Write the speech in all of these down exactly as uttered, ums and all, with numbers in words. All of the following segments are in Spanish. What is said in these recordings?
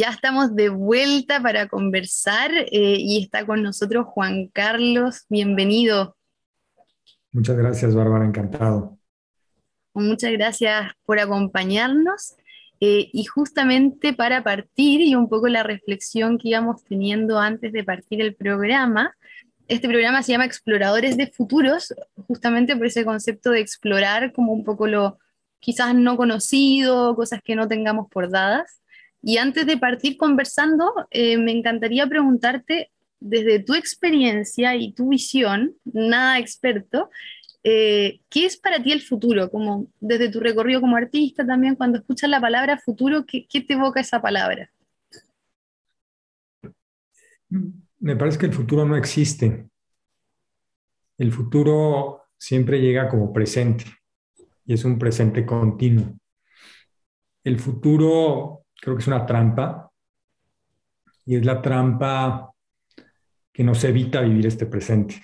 Ya estamos de vuelta para conversar eh, y está con nosotros Juan Carlos. Bienvenido. Muchas gracias, Bárbara, encantado. Muchas gracias por acompañarnos. Eh, y justamente para partir y un poco la reflexión que íbamos teniendo antes de partir el programa, este programa se llama Exploradores de Futuros, justamente por ese concepto de explorar como un poco lo quizás no conocido, cosas que no tengamos por dadas. Y antes de partir conversando, eh, me encantaría preguntarte, desde tu experiencia y tu visión, nada experto, eh, ¿qué es para ti el futuro? Como desde tu recorrido como artista también, cuando escuchas la palabra futuro, ¿qué, qué te evoca esa palabra? Me parece que el futuro no existe. El futuro siempre llega como presente y es un presente continuo. El futuro creo que es una trampa y es la trampa que nos evita vivir este presente.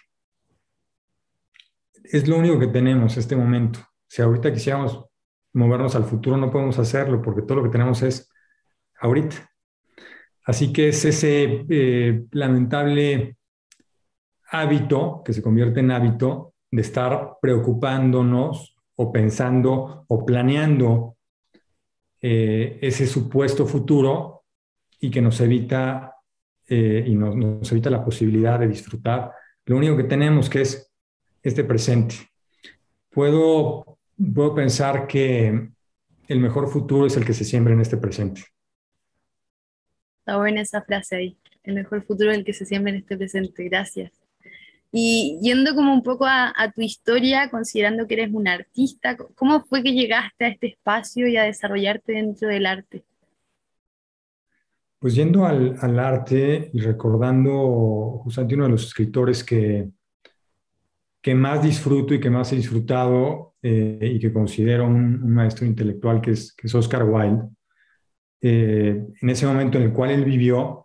Es lo único que tenemos este momento. Si ahorita quisiéramos movernos al futuro, no podemos hacerlo porque todo lo que tenemos es ahorita. Así que es ese eh, lamentable hábito que se convierte en hábito de estar preocupándonos o pensando o planeando eh, ese supuesto futuro y que nos evita eh, y nos, nos evita la posibilidad de disfrutar lo único que tenemos, que es este presente. Puedo, puedo pensar que el mejor futuro es el que se siembra en este presente. Está buena esa frase ahí. El mejor futuro es el que se siembra en este presente. Gracias. Y yendo como un poco a, a tu historia, considerando que eres un artista, ¿cómo fue que llegaste a este espacio y a desarrollarte dentro del arte? Pues yendo al, al arte y recordando justamente uno de los escritores que, que más disfruto y que más he disfrutado eh, y que considero un, un maestro intelectual que es, que es Oscar Wilde. Eh, en ese momento en el cual él vivió,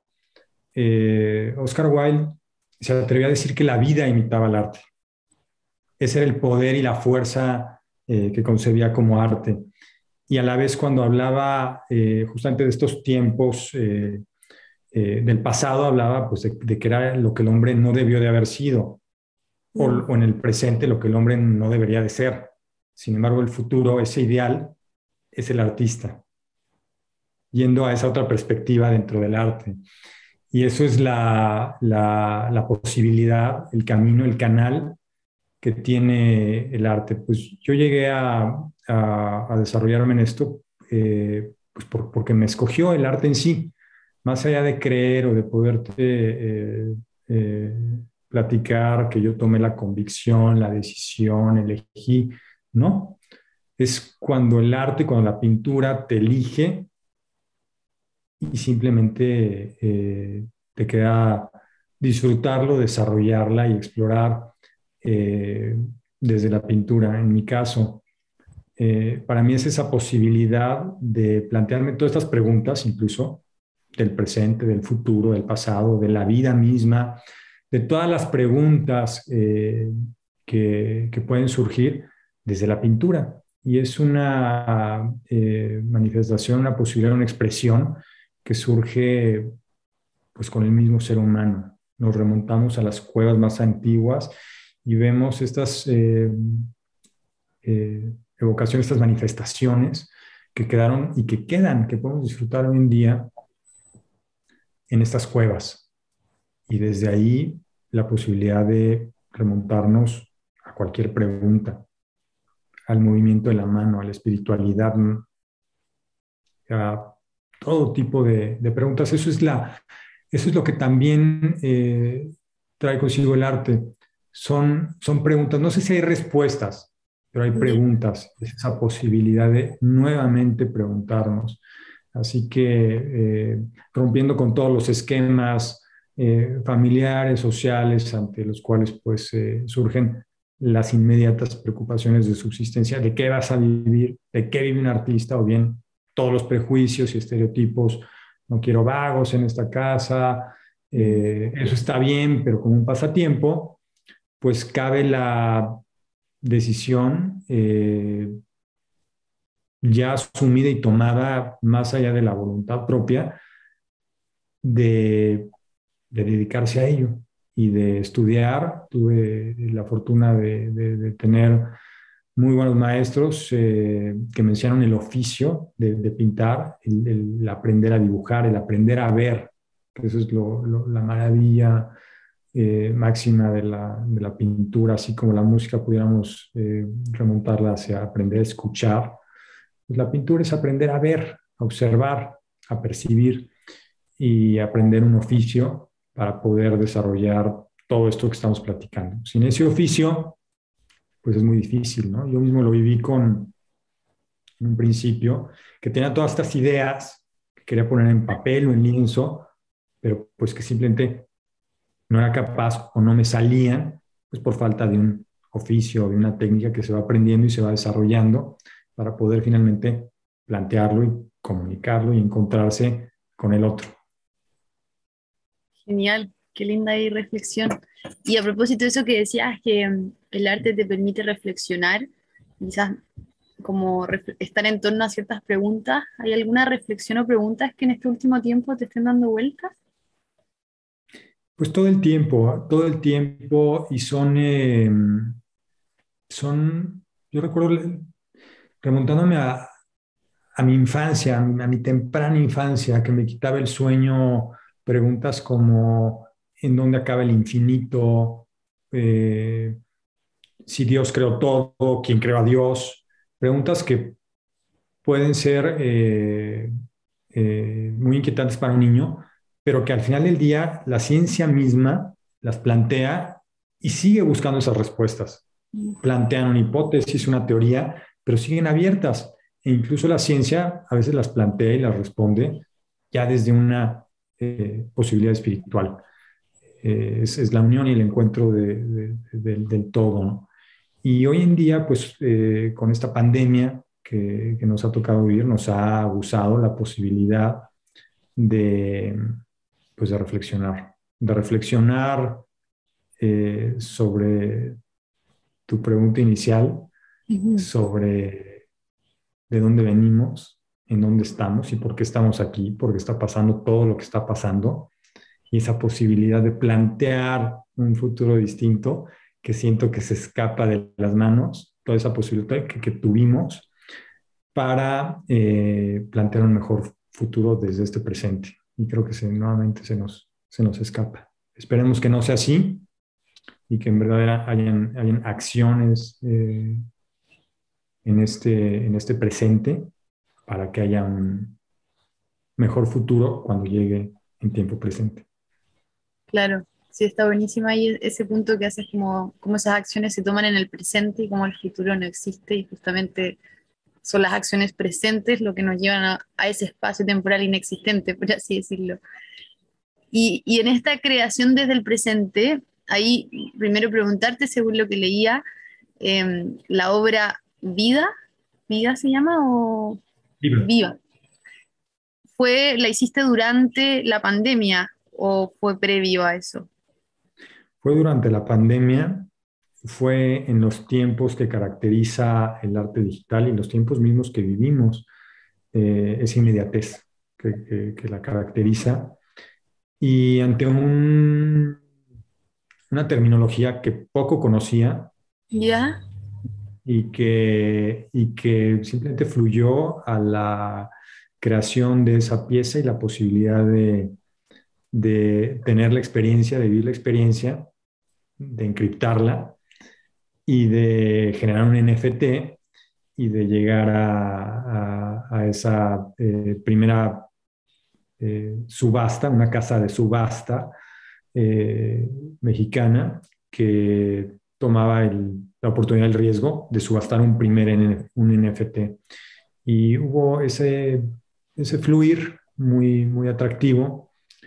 eh, Oscar Wilde se atrevió a decir que la vida imitaba el arte. Ese era el poder y la fuerza eh, que concebía como arte. Y a la vez cuando hablaba eh, justamente de estos tiempos eh, eh, del pasado, hablaba pues, de, de que era lo que el hombre no debió de haber sido o, Mm. o en el presente lo que el hombre no debería de ser. Sin embargo, el futuro, ese ideal, es el artista, yendo a esa otra perspectiva dentro del arte. Y eso es la, la, la posibilidad, el camino, el canal que tiene el arte. Pues yo llegué a, a, a desarrollarme en esto eh, pues por, porque me escogió el arte en sí, más allá de creer o de poderte eh, eh, platicar que yo tomé la convicción, la decisión, elegí, ¿no? Es cuando el arte, cuando la pintura te elige y simplemente eh, te queda disfrutarlo, desarrollarla y explorar eh, desde la pintura. En mi caso, eh, para mí es esa posibilidad de plantearme todas estas preguntas, incluso del presente, del futuro, del pasado, de la vida misma, de todas las preguntas eh, que, que, pueden surgir desde la pintura. Y es una eh, manifestación, una posibilidad, una expresión que surge pues con el mismo ser humano. Nos remontamos a las cuevas más antiguas y vemos estas eh, eh, evocaciones, estas manifestaciones que quedaron y que quedan, que podemos disfrutar hoy en día en estas cuevas. Y desde ahí la posibilidad de remontarnos a cualquier pregunta, al movimiento de la mano, a la espiritualidad, a todo tipo de, de preguntas. Eso es, la, eso es lo que también eh, trae consigo el arte. Son, son preguntas, no sé si hay respuestas, pero hay Ya. preguntas, es esa posibilidad de nuevamente preguntarnos. Así que eh, rompiendo con todos los esquemas eh, familiares, sociales, ante los cuales pues eh, surgen las inmediatas preocupaciones de subsistencia, de qué vas a vivir, de qué vive un artista, o bien todos los prejuicios y estereotipos, no quiero vagos en esta casa, Mm. eh, eso está bien, pero como un pasatiempo, pues cabe la decisión eh, ya asumida y tomada más allá de la voluntad propia de, de dedicarse a ello y de estudiar. Tuve la fortuna de, de, de tener muy buenos maestros eh, que me enseñaron el oficio de, de pintar, el, el aprender a dibujar, el aprender a ver, que eso es lo, lo, la maravilla eh, máxima de la, de la pintura, así como la música pudiéramos eh, remontarla hacia aprender a escuchar. Pues la pintura es aprender a ver, a observar, a percibir y aprender un oficio para poder desarrollar todo esto que estamos platicando. Sin ese oficio, pues es muy difícil, ¿no? Yo mismo lo viví con, en un principio, que tenía todas estas ideas que quería poner en papel o en lienzo, pero pues que simplemente no era capaz o no me salían, pues por falta de un oficio, de una técnica que se va aprendiendo y se va desarrollando para poder finalmente plantearlo y comunicarlo y encontrarse con el otro. Genial, qué linda y reflexión. Y a propósito de eso que decías, que mm, el arte te permite reflexionar, quizás como ref- estar en torno a ciertas preguntas, ¿hay alguna reflexión o preguntas que en este último tiempo te estén dando vueltas? Pues todo el tiempo, todo el tiempo y son, eh, son, yo recuerdo remontándome a, a mi infancia, a mi, a mi temprana infancia, que me quitaba el sueño, preguntas como ¿en dónde acaba el infinito? Eh, si Dios creó todo, ¿quién creó a Dios? Preguntas que pueden ser eh, eh, muy inquietantes para un niño, pero que al final del día la ciencia misma las plantea y sigue buscando esas respuestas. Plantean una hipótesis, una teoría, pero siguen abiertas. E incluso la ciencia a veces las plantea y las responde ya desde una eh, posibilidad espiritual. Eh, es, es, la unión y el encuentro de, de, de, del todo, ¿no? Y hoy en día, pues eh, con esta pandemia que, que, nos ha tocado vivir, nos ha abusado la posibilidad de, pues, de reflexionar, de reflexionar eh, sobre tu pregunta inicial, Ujú. sobre de dónde venimos, en dónde estamos y por qué estamos aquí, por qué está pasando todo lo que está pasando y esa posibilidad de plantear un futuro distinto que siento que se escapa de las manos, toda esa posibilidad que, que tuvimos para eh, plantear un mejor futuro desde este presente. Y creo que se, nuevamente se nos, se nos escapa. Esperemos que no sea así y que en verdad hayan, hayan acciones eh, en, este, en este presente para que haya un mejor futuro cuando llegue en tiempo presente. Claro, sí, está buenísima ahí ese punto que haces como, como esas acciones se toman en el presente y como el futuro no existe y justamente son las acciones presentes lo que nos llevan a, a ese espacio temporal inexistente, por así decirlo. Y, y en esta creación desde el presente, ahí primero preguntarte, según lo que leía, eh, la obra Vida, ¿Vida se llama o Libre. Viva? ¿Fue, la hiciste durante la pandemia o fue previo a eso? Fue durante la pandemia, fue en los tiempos que caracteriza el arte digital y los tiempos mismos que vivimos, eh, esa inmediatez que, que, que, la caracteriza. Y ante un, una terminología que poco conocía ¿Ya? y que, y que simplemente fluyó a la creación de esa pieza y la posibilidad de, de tener la experiencia, de vivir la experiencia, de encriptarla y de generar un N F T y de llegar a, a, a esa eh, primera eh, subasta, una casa de subasta eh, mexicana que tomaba el, la oportunidad, el riesgo de subastar un primer N, un N F T. Y hubo ese, ese fluir muy, muy atractivo,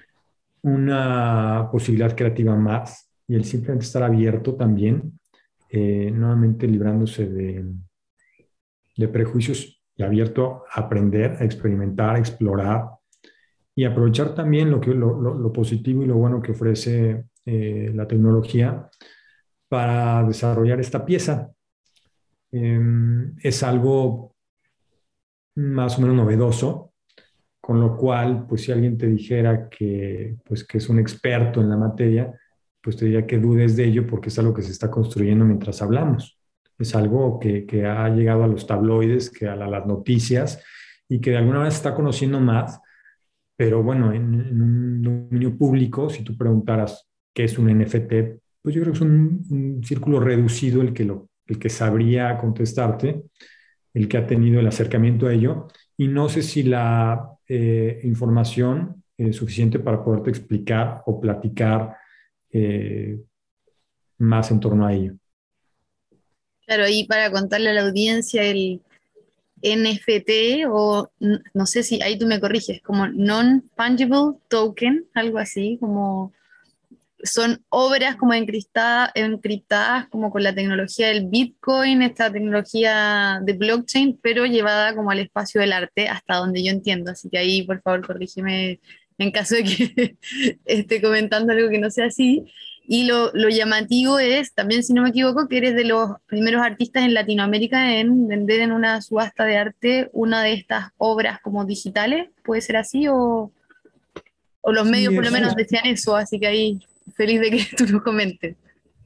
una posibilidad creativa más y el simplemente estar abierto también, eh, nuevamente librándose de, de prejuicios y abierto a aprender, a experimentar, a explorar y aprovechar también lo, que, lo, lo, lo positivo y lo bueno que ofrece eh, la tecnología para desarrollar esta pieza. Eh, es algo más o menos novedoso, con lo cual, pues si alguien te dijera que, pues, que es un experto en la materia, pues te diría que dudes de ello porque es algo que se está construyendo mientras hablamos. Es algo que, que ha llegado a los tabloides, que a la- las noticias y que de alguna manera se está conociendo más, pero bueno, en, en un dominio público, si tú preguntaras qué es un N F T, pues yo creo que es un, un círculo reducido el que, lo, el que sabría contestarte, el que ha tenido el acercamiento a ello, y no sé si la eh, información es suficiente para poderte explicar o platicar eh, más en torno a ello. Claro, ahí para contarle a la audiencia el N F T o n- no sé si ahí tú me corriges, como non-fungible token, algo así, como son obras como encriptadas, encriptadas como con la tecnología del Bitcoin, esta tecnología de blockchain, pero llevada como al espacio del arte, hasta donde yo entiendo. Así que ahí, por favor, corrígeme en caso de que esté comentando algo que no sea así. Y lo, lo llamativo es, también si no me equivoco, que eres de los primeros artistas en Latinoamérica en vender en una subasta de arte una de estas obras como digitales. ¿Puede ser así? O, o los medios Sí, por lo es, menos es, decían eso, así que ahí feliz de que tú nos comentes.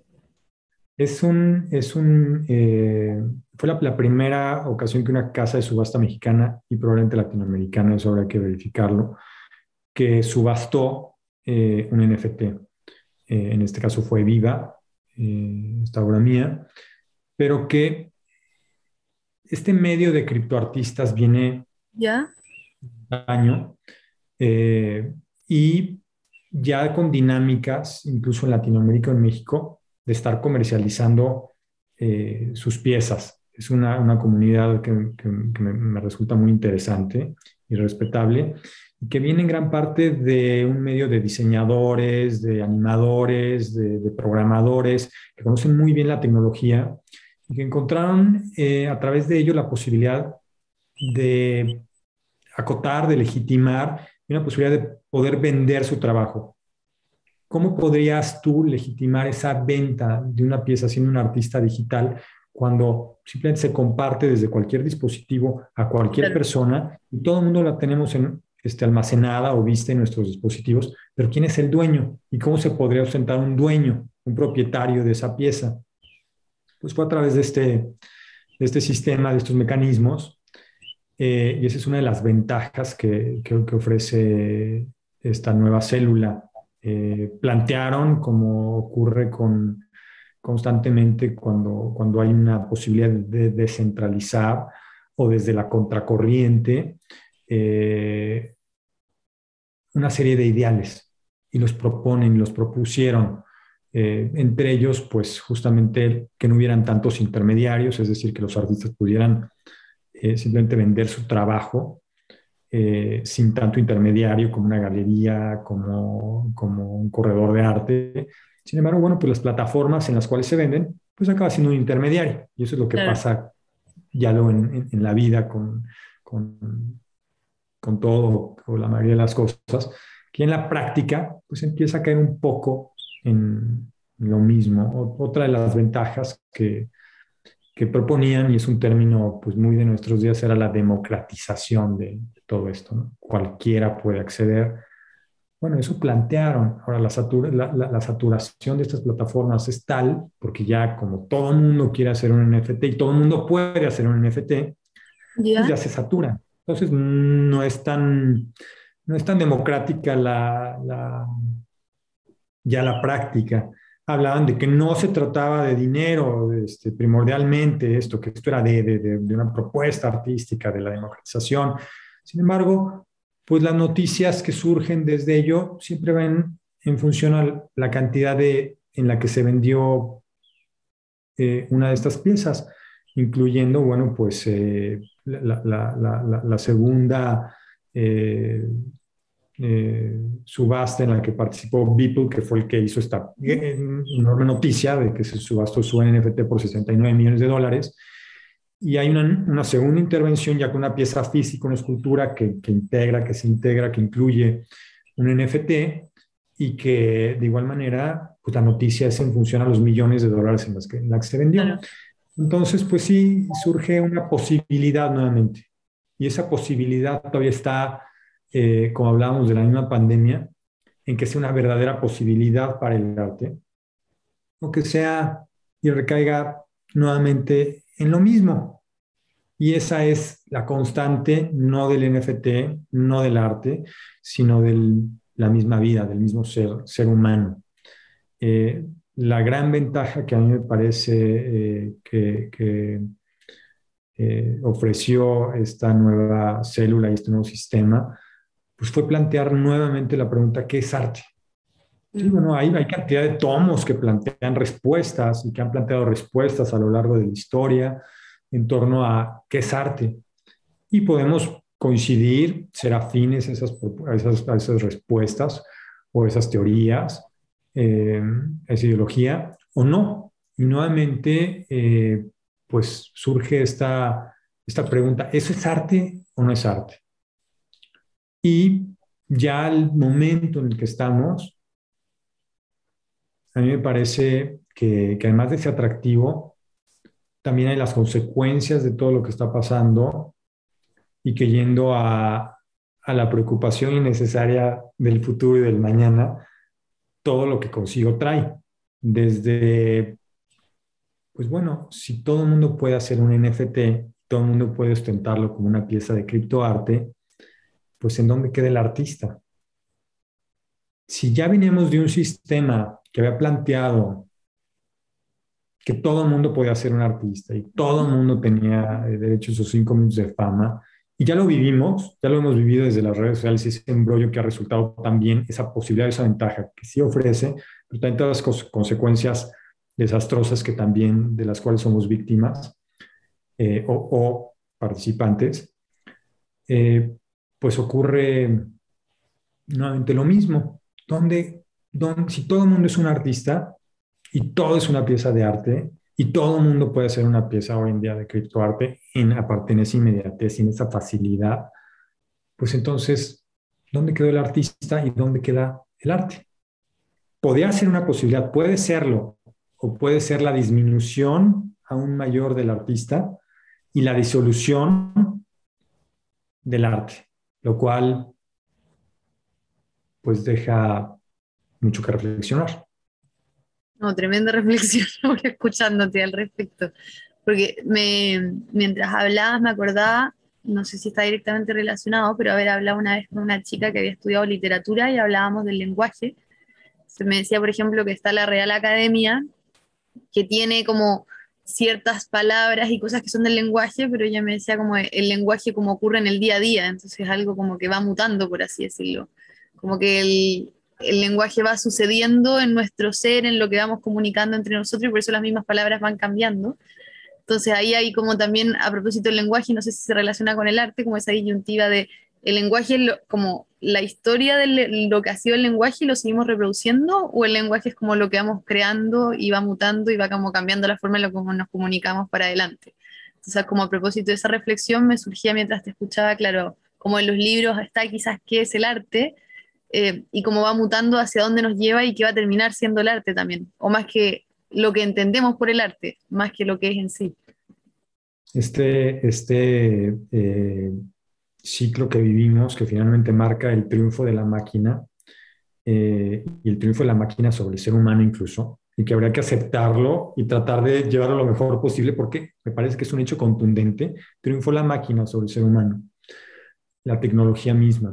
es un, es un eh, fue la, la primera ocasión que una casa de subasta mexicana y probablemente latinoamericana, eso habrá que verificarlo, que subastó eh, un N F T. Eh, en este caso fue Viva, eh, esta obra mía, pero que este medio de criptoartistas viene ¿Ya? año eh, y ya con dinámicas, incluso en Latinoamérica o en México, de estar comercializando eh, sus piezas. Es una, una comunidad que, que, que me, me resulta muy interesante y respetable y que viene en gran parte de un medio de diseñadores, de animadores, de, de programadores, que conocen muy bien la tecnología y que encontraron eh, a través de ello la posibilidad de acotar, de legitimar y una posibilidad de poder vender su trabajo. ¿Cómo podrías tú legitimar esa venta de una pieza siendo un artista digital cuando simplemente se comparte desde cualquier dispositivo a cualquier Claro. persona y todo el mundo la tenemos en, este, almacenada o vista en nuestros dispositivos? Pero ¿quién es el dueño? ¿Y cómo se podría ostentar un dueño, un propietario de esa pieza? Pues fue a través de este, de este sistema, de estos mecanismos, eh, y esa es una de las ventajas que, que, que ofrece esta nueva célula. Eh, plantearon, como ocurre con, constantemente cuando, cuando hay una posibilidad de descentralizar o desde la contracorriente, eh, una serie de ideales y los proponen, los propusieron. Eh, entre ellos, pues justamente que no hubieran tantos intermediarios, es decir, que los artistas pudieran eh, simplemente vender su trabajo eh, sin tanto intermediario como una galería, como, como un corredor de arte. Sin embargo, bueno, pues las plataformas en las cuales se venden, pues acaba siendo un intermediario. Y eso es lo que Claro. pasa ya lo en, en, en la vida con, con, con todo o la mayoría de las cosas, que en la práctica pues empieza a caer un poco en lo mismo. O, otra de las ventajas que, que proponían, y es un término pues muy de nuestros días, era la democratización de, de todo esto, ¿no? Cualquiera puede acceder. Bueno, eso plantearon. Ahora, la, satura, la, la, la, saturación de estas plataformas es tal, porque ya como todo el mundo quiere hacer un N F T y todo el mundo puede hacer un N F T, pues ¿Ya? ya se satura. Entonces, no es tan, no es tan democrática la, la, ya la práctica. Hablaban de que no se trataba de dinero, este, primordialmente esto, que esto era de, de, de una propuesta artística, de la democratización. Sin embargo, pues las noticias que surgen desde ello siempre van en función a la cantidad de, en la que se vendió eh, una de estas piezas, incluyendo, bueno, pues eh, la, la, la, la, segunda eh, eh, subasta en la que participó Beeple, que fue el que hizo esta enorme noticia de que se subastó su N F T por sesenta y nueve millones de dólares. Y hay una, una segunda intervención ya con una pieza física, una escultura que, que integra, que se integra, que incluye un N F T y que de igual manera, pues la noticia es en función a los millones de dólares en las que, en la que se vendió. Claro. Entonces, pues sí, surge una posibilidad nuevamente. Y esa posibilidad todavía está eh, como hablábamos de la misma pandemia, en que sea una verdadera posibilidad para el arte, o que sea y recaiga nuevamente en lo mismo. Y esa es la constante, no del N F T, no del arte, sino de la misma vida, del mismo ser, ser humano. Eh, la gran ventaja que a mí me parece eh, que, que eh, ofreció esta nueva célula y este nuevo sistema, pues fue plantear nuevamente la pregunta, ¿qué es arte? Sí, bueno, hay, hay cantidad de tomos que plantean respuestas y que han planteado respuestas a lo largo de la historia en torno a qué es arte. Y podemos coincidir, ser afines a esas, a esas, a esas respuestas o esas teorías, eh, esa ideología, o no. Y nuevamente, eh, pues surge esta, esta pregunta, ¿eso es arte o no es arte? Y ya al momento en el que estamos, a mí me parece que, que además de ese atractivo, también hay las consecuencias de todo lo que está pasando y que yendo a, a la preocupación innecesaria del futuro y del mañana, todo lo que consigo trae. Desde, pues bueno, si todo el mundo puede hacer un N F T, todo el mundo puede ostentarlo como una pieza de criptoarte, pues ¿en dónde queda el artista? Si ya venimos de un sistema que había planteado que todo el mundo podía ser un artista y todo el mundo tenía eh, derecho a sus cinco minutos de fama. Y ya lo vivimos, ya lo hemos vivido desde las redes sociales, ese embrollo que ha resultado también esa posibilidad, esa ventaja que sí ofrece, pero también todas las cos- consecuencias desastrosas que también, de las cuales somos víctimas eh, o, o participantes, eh, pues ocurre nuevamente lo mismo. Donde, donde, si todo el mundo es un artista, y todo es una pieza de arte y todo el mundo puede hacer una pieza hoy en día de criptoarte en, aparte en esa inmediatez y en esa facilidad, pues entonces, ¿dónde quedó el artista y dónde queda el arte? Podría ser una posibilidad, puede serlo, o puede ser la disminución aún mayor del artista y la disolución del arte, lo cual pues deja mucho que reflexionar. No, tremenda reflexión ahora escuchándote al respecto. Porque me, mientras hablabas me acordaba, no sé si está directamente relacionado, pero haber hablado una vez con una chica que había estudiado literatura y hablábamos del lenguaje. Se me decía, por ejemplo, que está la Real Academia, que tiene como ciertas palabras y cosas que son del lenguaje, pero ella me decía como el lenguaje como ocurre en el día a día, entonces es algo como que va mutando, por así decirlo. Como que el, el lenguaje va sucediendo en nuestro ser, en lo que vamos comunicando entre nosotros, y por eso las mismas palabras van cambiando. Entonces ahí hay como también, a propósito del lenguaje, no sé si se relaciona con el arte, como esa disyuntiva de el lenguaje, lo, como la historia de lo que ha sido el lenguaje y lo seguimos reproduciendo, o el lenguaje es como lo que vamos creando y va mutando y va como cambiando la forma en la que nos comunicamos para adelante. Entonces, como a propósito de esa reflexión, me surgía mientras te escuchaba, claro, como en los libros está quizás qué es el arte, eh, y cómo va mutando hacia dónde nos lleva y qué va a terminar siendo el arte también, o más que lo que entendemos por el arte, más que lo que es en sí. Este, este eh, ciclo que vivimos, que finalmente marca el triunfo de la máquina eh, y el triunfo de la máquina sobre el ser humano incluso, y que habría que aceptarlo y tratar de llevarlo lo mejor posible porque me parece que es un hecho contundente, triunfó la máquina sobre el ser humano, la tecnología misma.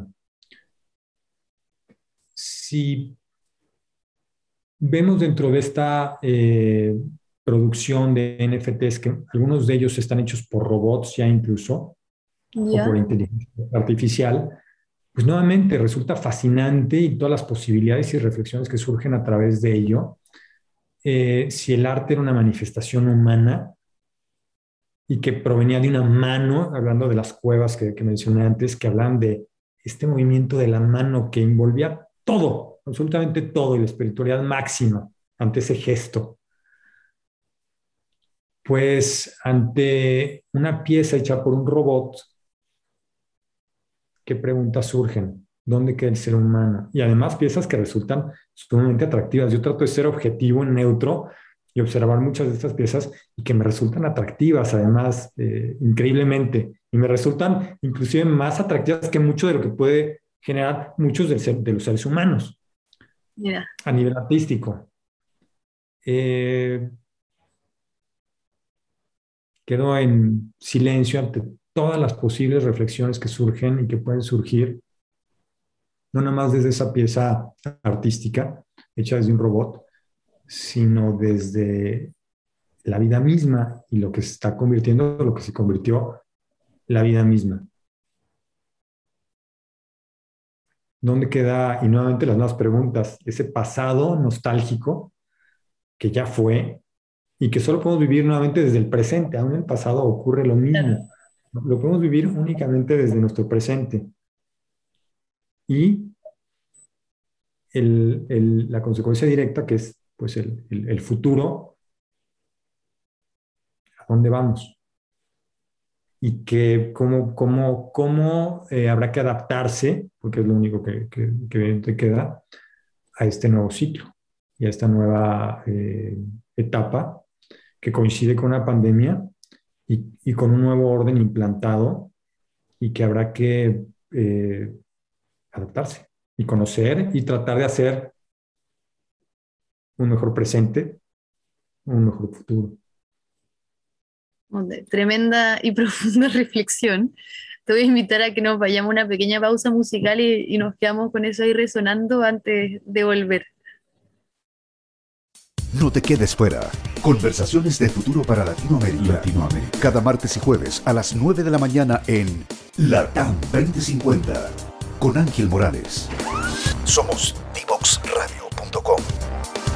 Si vemos dentro de esta eh, producción de N F Ts que algunos de ellos están hechos por robots ya incluso, o por Ya. inteligencia artificial, pues nuevamente resulta fascinante y todas las posibilidades y reflexiones que surgen a través de ello. Eh, si el arte era una manifestación humana y que provenía de una mano, hablando de las cuevas que, que mencioné antes, que hablan de este movimiento de la mano que envolvía todo, absolutamente todo, y la espiritualidad máxima ante ese gesto. Pues ante una pieza hecha por un robot, ¿qué preguntas surgen? ¿Dónde queda el ser humano? Y además piezas que resultan sumamente atractivas. Yo trato de ser objetivo, neutro y observar muchas de estas piezas y que me resultan atractivas, además, eh, increíblemente. Y me resultan inclusive más atractivas que mucho de lo que puede generar muchos de, de los seres humanos. Mira. A nivel artístico. Eh, quedo en silencio ante todas las posibles reflexiones que surgen y que pueden surgir, no nada más desde esa pieza artística hecha desde un robot, sino desde la vida misma y lo que se está convirtiendo, lo que se convirtió la vida misma. ¿Dónde queda, y nuevamente las nuevas preguntas, ese pasado nostálgico que ya fue y que solo podemos vivir nuevamente desde el presente? Aún en el pasado ocurre lo mismo. Claro. Lo podemos vivir únicamente desde nuestro presente. Y el, el, la consecuencia directa, que es pues el, el, el futuro, ¿a dónde vamos? Y que cómo, cómo, cómo eh, habrá que adaptarse, porque es lo único que, que, que te queda, a este nuevo ciclo y a esta nueva eh, etapa que coincide con una pandemia y, y con un nuevo orden implantado y que habrá que eh, adaptarse y conocer y tratar de hacer un mejor presente, un mejor futuro. Tremenda y profunda reflexión. Te voy a invitar a que nos vayamos a una pequeña pausa musical y, y nos quedamos con eso ahí resonando antes de volver. No te quedes fuera. Conversaciones de futuro para Latinoamérica. Latinoamérica. Cada martes y jueves a las nueve de la mañana en LATAM veinte cincuenta con Ángel Morales. Somos divox radio punto com.